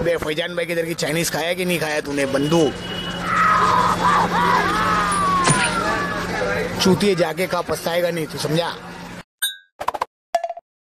अबे फैजान भाई के इधर की चाइनीज खाया कि नहीं खाया तूने बंधु? चूतिए जाके खा, पछताएगा नहीं तू, समझा?